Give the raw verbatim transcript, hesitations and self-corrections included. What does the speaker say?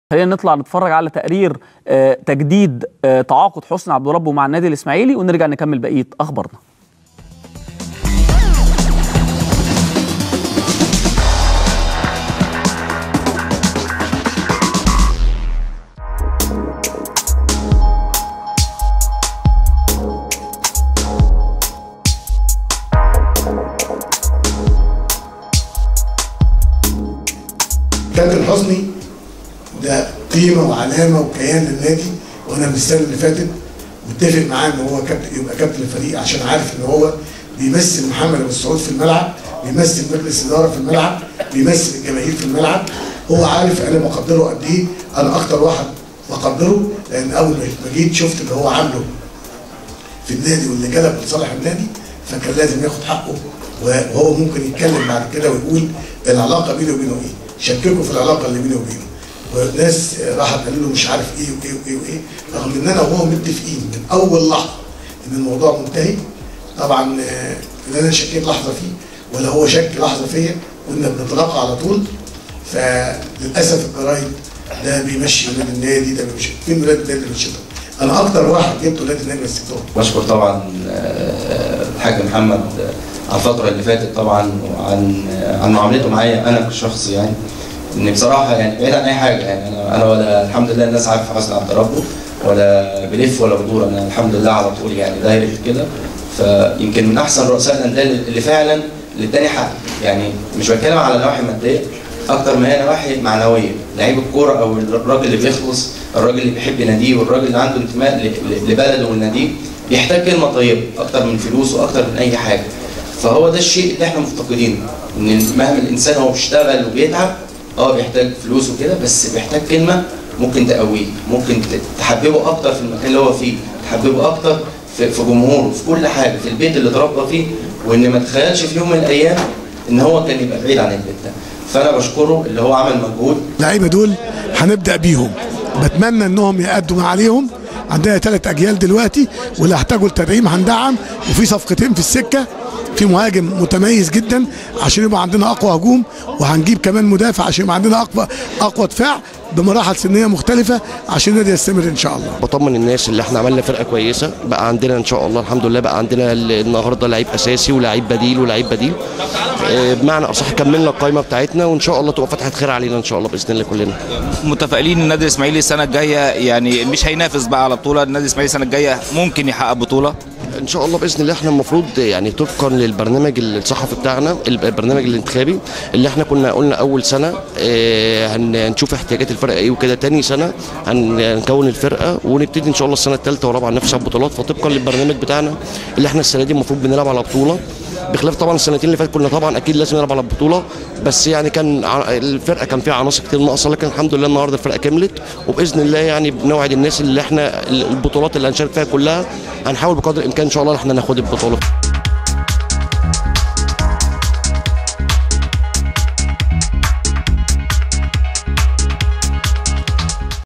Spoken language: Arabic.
خلينا نطلع نتفرج على تقرير آه تجديد آه تعاقد حسني عبد ربه مع النادي الاسماعيلي ونرجع نكمل بقيه اخبارنا. كابتن حسني ده قيمه وعلامه وكيان للنادي، وانا من السنه اللي فاتت متفق معاه ان هو كابتن يبقى كابتن الفريق، عشان عارف ان هو بيمثل محمد ابو السعود في الملعب، بيمثل مجلس الاداره في الملعب، بيمثل الجماهير في الملعب. هو عارف انا بقدره قد ايه، انا اكتر واحد بقدره، لان اول ما جيت شفت اللي هو عامله في النادي واللي جلب لصالح النادي، فكان لازم ياخد حقه، وهو ممكن يتكلم بعد كده ويقول العلاقه بيني وبينه ايه، شككوا في العلاقه اللي بيني وبينه، وناس راحت قالوا له مش عارف ايه وايه وايه وايه، رغم ان انا وهو متفقين من اول لحظه ان الموضوع منتهي. طبعا لا انا شكيت لحظه فيه ولا هو شك لحظه فيا، كنا بنتلاقى على طول. فللاسف الجرايد ده بيمشي ولاد النادي، ده بيمشي فين ولاد النادي اللي بيمشوا. انا اكتر واحد جبت ولاد النادي مسكتهم. بشكر طبعا الحاج محمد على الفتره اللي فاتت طبعا، وعن عن معاملته معايا انا كشخص، يعني ان بصراحه يعني بعيد عن اي حاجه، يعني انا انا ولا الحمد لله الناس عارفه حسني عبد ربه ولا بلف ولا بدور، انا الحمد لله على طول يعني دايركت كده. فيمكن من احسن رؤساء الانديه اللي فعلا اللي اداني حق، يعني مش بتكلم على نواحي ماديه اكتر ما هي نواحي معنويه. لعيب الكوره او الراجل اللي بيخلص، الراجل اللي بيحب ناديه، والراجل اللي عنده انتماء لبلده وناديه، بيحتاج كلمه طيبه اكتر من فلوس واكتر من اي حاجه. فهو ده الشيء اللي احنا مفتقدينه، ان مهما الانسان هو بيشتغل وبيتعب اه بيحتاج فلوس وكده، بس بيحتاج كلمه ممكن تقويه، ممكن تحببه اكتر في المكان اللي هو فيه، تحببه اكتر في جمهوره، في كل حاجه، في البيت اللي اتربى فيه، وان ما تخيلش في يوم من الايام ان هو كان يبقى بعيد عن البيت ده. فانا بشكره اللي هو عمل مجهود. اللعيبه دول هنبدا بيهم، بتمنى انهم يأدوا ما عليهم. عندنا ثلاث اجيال دلوقتي، واللي احتاجوا التدعيم هندعم، وفي صفقتين في السكه، في مهاجم متميز جدا عشان يبقى عندنا اقوى هجوم، وهنجيب كمان مدافع عشان يبقى عندنا اقوى اقوى دفاع بمراحل سنيه مختلفه عشان النادي يستمر ان شاء الله. بطمن الناس اللي احنا عملنا فرقه كويسه، بقى عندنا ان شاء الله الحمد لله، بقى عندنا النهارده لعيب اساسي ولاعيب بديل ولاعيب بديل، بمعنى اصح كملنا القائمه بتاعتنا، وان شاء الله تبقى فتحه خير علينا ان شاء الله باذن الله. كلنا متفائلين النادي الاسماعيلي السنه الجايه يعني مش هينافس بقى على بطوله، النادي الاسماعيلي السنه الجايه ممكن يحقق بطوله ان شاء الله باذن الله. احنا المفروض يعني طبقا للبرنامج الصحفي بتاعنا، البرنامج الانتخابي اللي احنا كنا قلنا اول سنه اه هنشوف احتياجات الفرقه ايه وكده، تاني سنه هنكون الفرقه ونبتدي ان شاء الله السنه الثالثه والرابعه ننافس على البطولات. فطبقا للبرنامج بتاعنا اللي احنا السنه دي المفروض بنلعب على بطوله، بخلاف طبعا السنتين اللي فاتت كنا طبعا اكيد لازم نلعب على البطوله، بس يعني كان الفرقه كان فيها عناصر كتير ناقصه، لكن الحمد لله النهارده الفرقه كملت، وباذن الله يعني بنوعد الناس اللي احنا البطولات اللي هنشارك فيها كلها هنحاول بقدر الامكان ان شاء الله احنا ناخد البطوله.